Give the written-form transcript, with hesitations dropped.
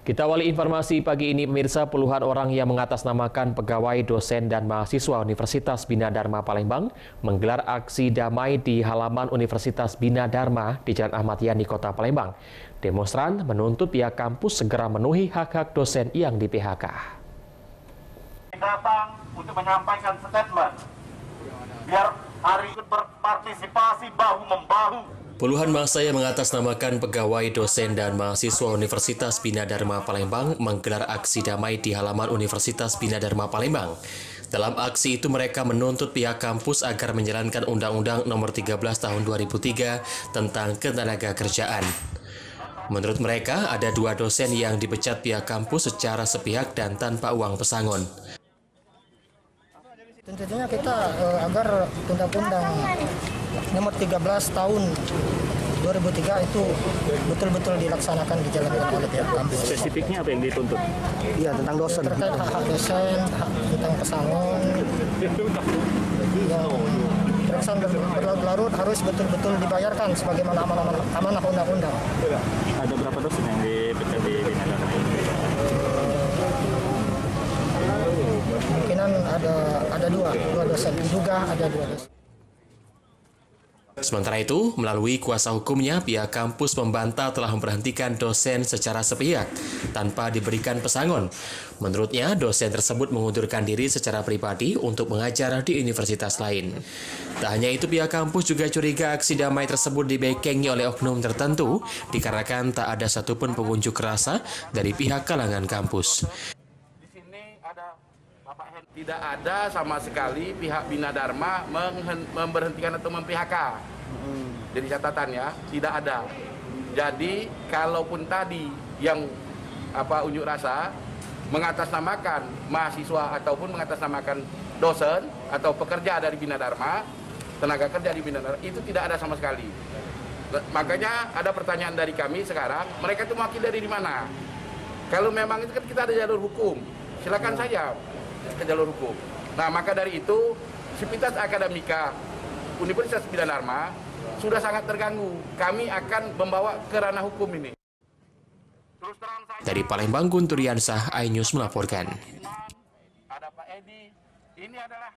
Kita awali informasi pagi ini, pemirsa. Puluhan orang yang mengatasnamakan pegawai, dosen, dan mahasiswa Universitas Bina Dharma Palembang menggelar aksi damai di halaman Universitas Bina Dharma di Jalan Ahmad Yani, Kota Palembang. Demonstran menuntut pihak kampus segera memenuhi hak-hak dosen yang di-PHK. Datang untuk menyampaikan statement, biar hari ini berpartisipasi bahu-membahu. Puluhan massa yang mengatasnamakan pegawai, dosen, dan mahasiswa Universitas Bina Dharma Palembang menggelar aksi damai di halaman Universitas Bina Dharma Palembang. Dalam aksi itu mereka menuntut pihak kampus agar menjalankan Undang-Undang Nomor 13 Tahun 2003 tentang Ketenagakerjaan. Menurut mereka, ada 2 dosen yang dipecat pihak kampus secara sepihak dan tanpa uang pesangon. Tentunya kita agar Undang-Undang Nomor 13 Tahun 2003 itu betul-betul dilaksanakan, dijalankan oleh pihak kampus. Spesifiknya apa yang dituntut? Iya, tentang dosen. Terkait hak dosen, tentang pesangon. Yang berlarut-larut harus betul-betul dibayarkan sebagaimana amanah undang-undang. Ada berapa dosen yang dipecat di Bina Dharma ini? Kemungkinan ada dua dosen, diduga ada 2 dosen. Sementara itu, melalui kuasa hukumnya, pihak kampus membantah telah memberhentikan dosen secara sepihak tanpa diberikan pesangon. Menurutnya, dosen tersebut mengundurkan diri secara pribadi untuk mengajar di universitas lain. Tak hanya itu, pihak kampus juga curiga aksi damai tersebut dibekengi oleh oknum tertentu dikarenakan tak ada satupun pengunjuk rasa dari pihak kalangan kampus. Tidak ada sama sekali pihak Bina Dharma memberhentikan atau mem-PHK. Jadi catatannya tidak ada. Jadi kalaupun tadi yang unjuk rasa mengatasnamakan mahasiswa ataupun mengatasnamakan dosen atau pekerja dari Bina Dharma, tenaga kerja di Bina Dharma, itu tidak ada sama sekali. Makanya ada pertanyaan dari kami sekarang, mereka itu mewakili dari mana? Kalau memang itu kan kita ada jalur hukum, silakan saja ke jalur hukum. Nah, maka dari itu Sivitas Akademika Universitas Bina Dharma sudah sangat terganggu. Kami akan membawa ke ranah hukum ini. Dari Palembang, Guntur Yansah, iNews melaporkan. Ada Pak Edi. Ini adalah